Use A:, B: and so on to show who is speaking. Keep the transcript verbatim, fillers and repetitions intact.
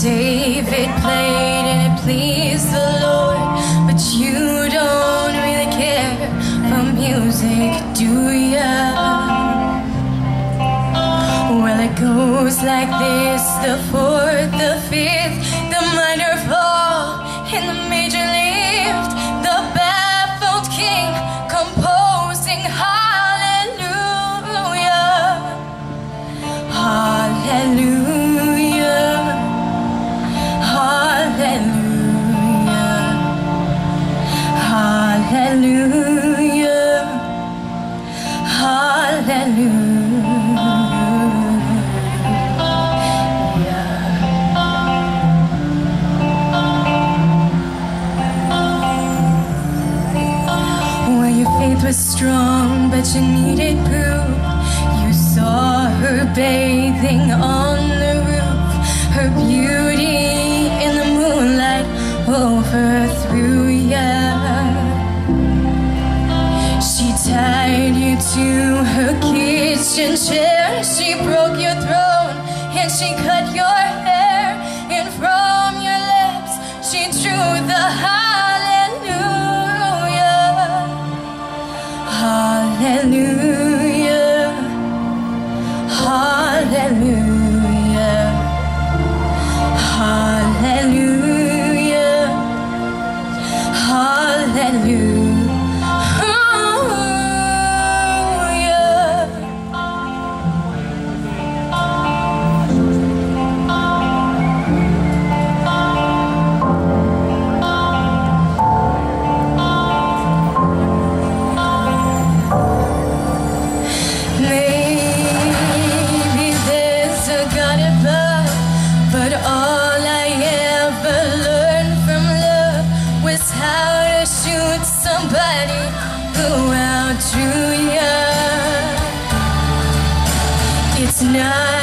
A: David played and it pleased the Lord, but you don't really care for music, do ya? Well, it goes like this: the fourth, the fifth, the minor fall, and the major lift. The baffled king composing hallelujah, hallelujah, hallelujah, hallelujah, hallelujah. Faith was strong, but you needed proof. You saw her bathing on the roof, her beauty in the moonlight overthrew ya. She tied you to her kitchen chair, she broke your throne and she cut your hair, and from your lips she drew the hallelujah, hallelujah, hallelujah, hallelujah. Somebody who outdrew ya. It's not